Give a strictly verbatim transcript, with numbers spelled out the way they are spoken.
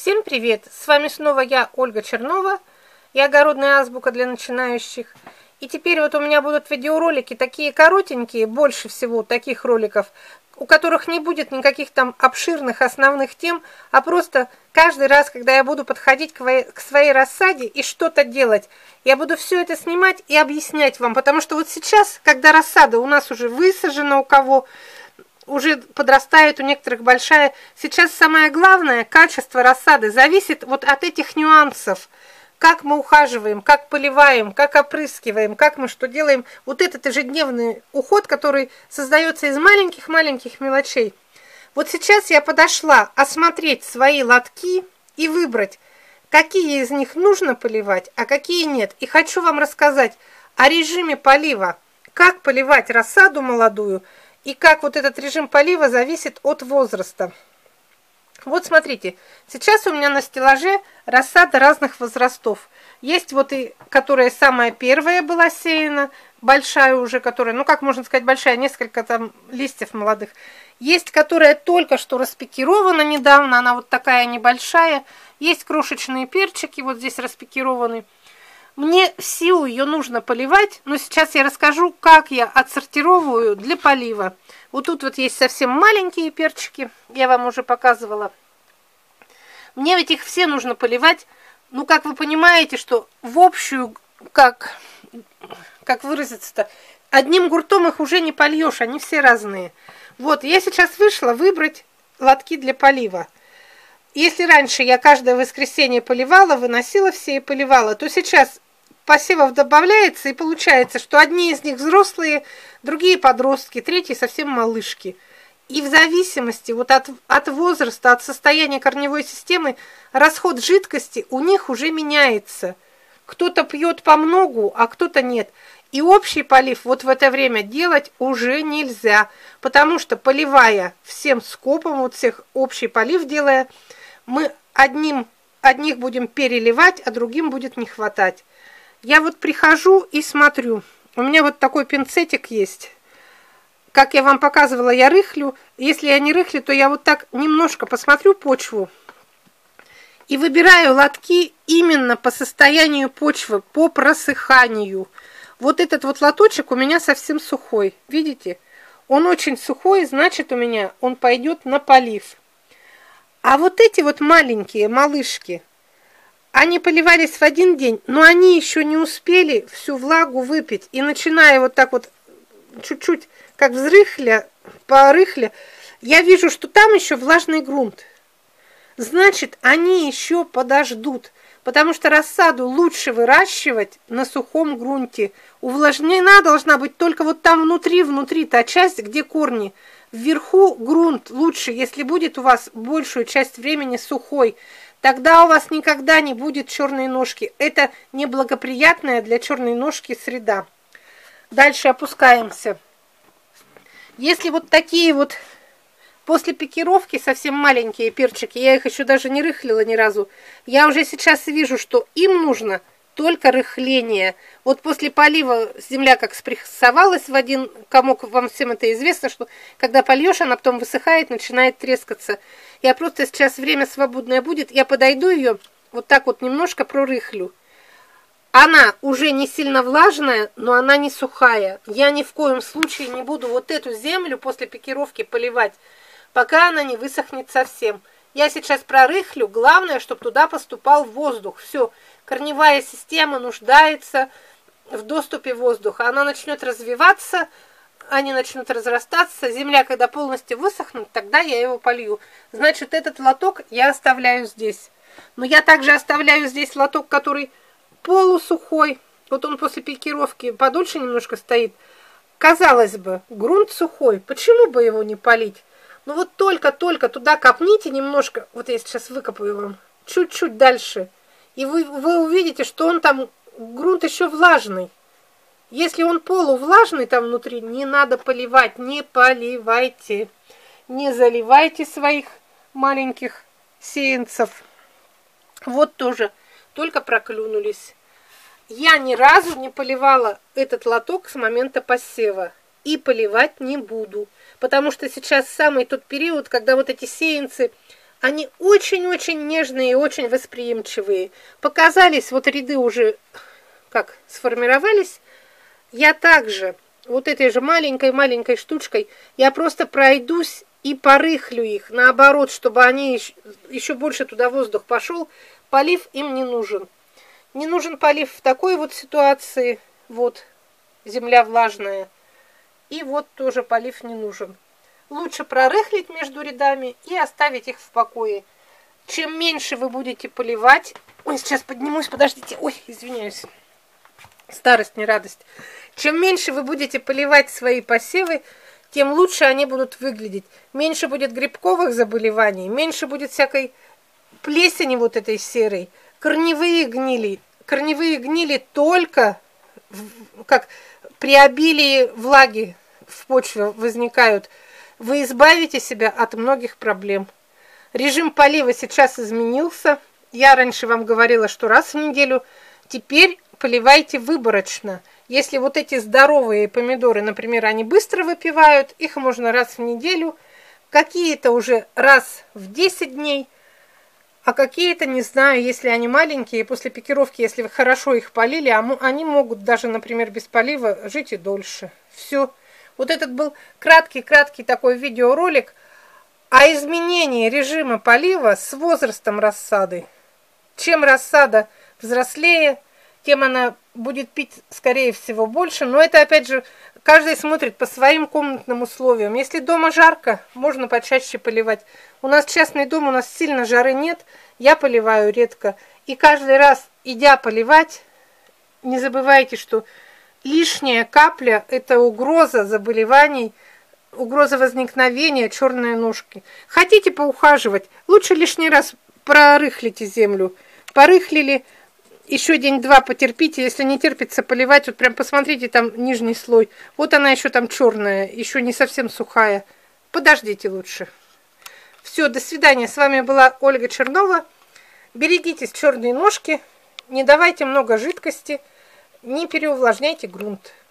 Всем привет! С вами снова я, Ольга Чернова, и огородная азбука для начинающих. И теперь вот у меня будут видеоролики такие коротенькие, больше всего таких роликов, у которых не будет никаких там обширных основных тем, а просто каждый раз, когда я буду подходить к своей рассаде и что-то делать, я буду все это снимать и объяснять вам, потому что вот сейчас, когда рассада у нас уже высажена, у кого уже подрастает, у некоторых большая. Сейчас самое главное, качество рассады зависит вот от этих нюансов. Как мы ухаживаем, как поливаем, как опрыскиваем, как мы что делаем. Вот этот ежедневный уход, который создается из маленьких-маленьких мелочей. Вот сейчас я подошла осмотреть свои лотки и выбрать, какие из них нужно поливать, а какие нет. И хочу вам рассказать о режиме полива. Как поливать рассаду молодую, и как вот этот режим полива зависит от возраста. Вот смотрите, сейчас у меня на стеллаже рассада разных возрастов. Есть вот и, которая самая первая была сеяна, большая уже, которая, ну как можно сказать, большая, несколько там листьев молодых. Есть, которая только что распикирована недавно, она вот такая небольшая. Есть крошечные перчики, вот здесь распикированы. Мне всю ее нужно поливать, но сейчас я расскажу, как я отсортировываю для полива. Вот тут вот есть совсем маленькие перчики, я вам уже показывала. Мне ведь их все нужно поливать, ну, как вы понимаете, что в общую, как, как выразиться-то, одним гуртом их уже не польешь, они все разные. Вот, я сейчас вышла выбрать лотки для полива. Если раньше я каждое воскресенье поливала, выносила все и поливала, то сейчас посевов добавляется, и получается, что одни из них взрослые, другие подростки, третьи совсем малышки. И в зависимости вот от, от возраста, от состояния корневой системы, расход жидкости у них уже меняется. Кто-то пьет по многу, а кто-то нет. И общий полив вот в это время делать уже нельзя, потому что, поливая всем скопом, вот всех общий полив делая, мы одним, одних будем переливать, а другим будет не хватать. Я вот прихожу и смотрю. У меня вот такой пинцетик есть. Как я вам показывала, я рыхлю. Если я не рыхлю, то я вот так немножко посмотрю почву. И выбираю лотки именно по состоянию почвы, по просыханию. Вот этот вот лоточек у меня совсем сухой. Видите? Он очень сухой, значит, у меня он пойдет на полив. А вот эти вот маленькие малышки, они поливались в один день, но они еще не успели всю влагу выпить. И начиная вот так вот чуть-чуть, как взрыхля, порыхля, я вижу, что там еще влажный грунт. Значит, они еще подождут, потому что рассаду лучше выращивать на сухом грунте. Увлажнена должна быть только вот там внутри, внутри та часть, где корни. Вверху грунт лучше, если будет у вас большую часть времени сухой. Тогда у вас никогда не будет черной ножки. Это неблагоприятная для черной ножки среда. Дальше опускаемся. Если вот такие вот после пикировки совсем маленькие перчики, я их еще даже не рыхлила ни разу, я уже сейчас вижу, что им нужно только рыхление. Вот после полива земля как спрессовалась в один комок, вам всем это известно, что когда польешь, она потом высыхает, начинает трескаться. Я просто сейчас время свободное будет, я подойду ее, вот так вот немножко прорыхлю. Она уже не сильно влажная, но она не сухая. Я ни в коем случае не буду вот эту землю после пикировки поливать, пока она не высохнет совсем. Я сейчас прорыхлю, главное, чтобы туда поступал воздух. Все, корневая система нуждается в доступе воздуха. Она начнет развиваться, они начнут разрастаться. Земля, когда полностью высохнет, тогда я его полью. Значит, этот лоток я оставляю здесь. Но я также оставляю здесь лоток, который полусухой. Вот он после пикировки подольше немножко стоит. Казалось бы, грунт сухой. Почему бы его не полить? Ну вот только-только туда копните немножко, вот я сейчас выкопаю вам, чуть-чуть дальше, и вы, вы увидите, что он там, грунт еще влажный. Если он полувлажный там внутри, не надо поливать, не поливайте, не заливайте своих маленьких сеянцев. Вот тоже, только проклюнулись. Я ни разу не поливала этот лоток с момента посева. И поливать не буду, потому что сейчас самый тот период, когда вот эти сеянцы, Они очень-очень нежные и очень восприимчивые. Показались, вот ряды уже как сформировались. Я также вот этой же маленькой-маленькой штучкой, я просто пройдусь и порыхлю их, наоборот, чтобы они еще, еще больше туда воздух пошел. Полив им не нужен. Не нужен полив в такой вот ситуации. Вот, земля влажная. И вот тоже полив не нужен. Лучше прорыхлить между рядами и оставить их в покое. Чем меньше вы будете поливать... Ой, сейчас поднимусь, подождите. Ой, извиняюсь. Старость, не радость. Чем меньше вы будете поливать свои посевы, тем лучше они будут выглядеть. Меньше будет грибковых заболеваний, меньше будет всякой плесени вот этой серой. Корневые гнили. Корневые гнили только как при обилии влаги в почве возникают. Вы избавите себя от многих проблем. Режим полива сейчас изменился. Я раньше вам говорила, что раз в неделю. Теперь поливайте выборочно. Если вот эти здоровые помидоры, например, они быстро выпивают, их можно раз в неделю. Какие-то уже раз в десять дней. А какие-то, не знаю, если они маленькие, после пикировки, если вы хорошо их полили, они могут даже, например, без полива жить и дольше. Все. Вот этот был краткий-краткий такой видеоролик о изменении режима полива с возрастом рассады. Чем рассада взрослее, тем она будет пить, скорее всего, больше. Но это, опять же, каждый смотрит по своим комнатным условиям. Если дома жарко, можно почаще поливать. У нас частный дом, у нас сильно жары нет, я поливаю редко. И каждый раз, идя поливать, не забывайте, что лишняя капля – это угроза заболеваний, угроза возникновения черной ножки. Хотите поухаживать, лучше лишний раз прорыхлите землю. Порыхлили, еще день-два потерпите, если не терпится поливать, вот прям посмотрите, там нижний слой. Вот она еще там черная, еще не совсем сухая. Подождите лучше. Все, до свидания. С вами была Ольга Чернова. Берегитесь черной ножки, не давайте много жидкости, не переувлажняйте грунт.